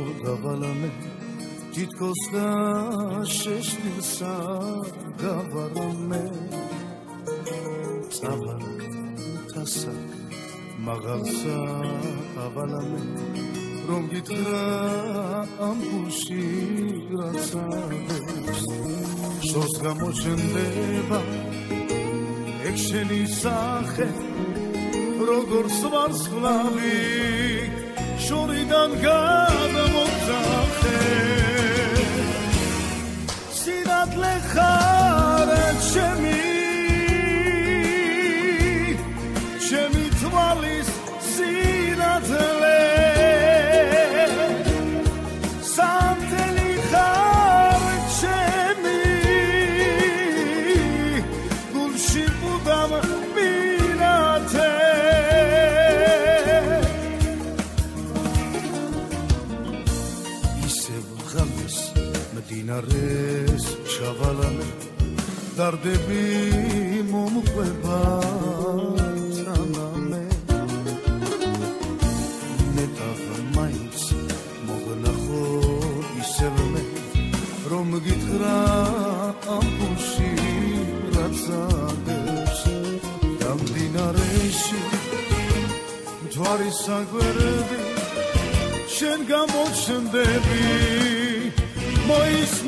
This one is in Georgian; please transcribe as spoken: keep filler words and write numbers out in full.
დავალამე თითქოს და შეშლილსა გავარამე წაბარ თასაკ მაღალსა ავალამე რომ გითხრა ამ გულში რაც აღებს შორს გამოჩნდება ეგ შენი სახე როგორც ვარსკვლავი შორიდან გადამოძახე სინათლე ხარ ჩემი ჩემი თვალის სინათლე დინარეს ჩავალამე დარდები მომყვება თანამე ნეტავ მაინც მოგნახო ისევ მე რომ გითხრა ამ გულში რაც აღებს დამდინარეში მთვარის საგვერები შენ გამოჩნდები მოის